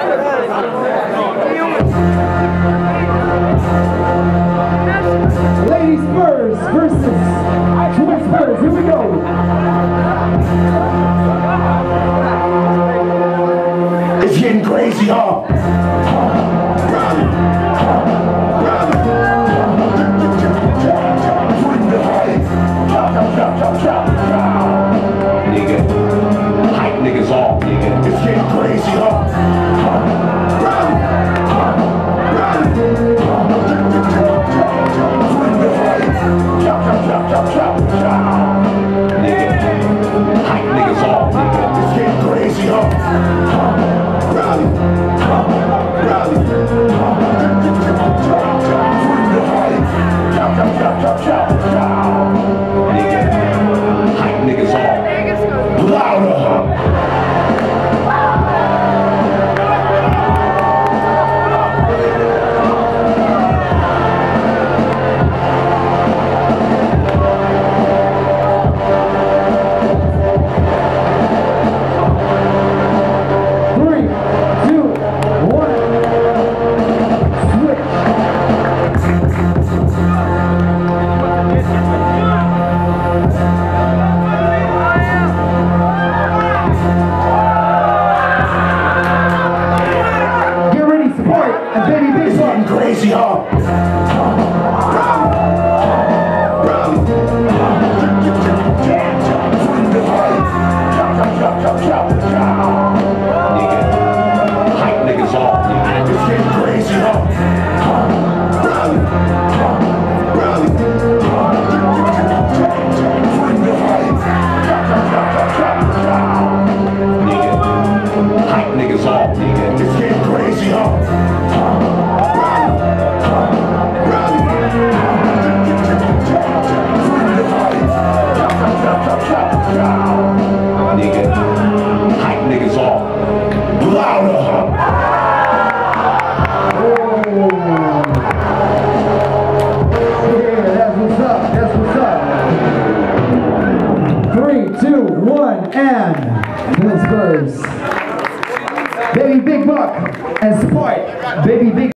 Ladies first versus twins first. Here we go. It's getting crazy, huh? Nigga, hype niggas off, nigga. It's getting crazy, huh? Nigga, hype niggas off, nigga. It's getting crazy, huh? Rally. Nigga, hype niggas off. Louder. Crazy, huh? Nigga, hype niggas off, nigga. It's getting crazy, huh? Nigga, hype niggas off, nigga. It's getting crazy, huh? Nigga, hype niggas off. Louder. Yeah, that's what's up. That's what's up. 3, 2, 1, and Bills first. Baby Big Buck and Sport. Baby Big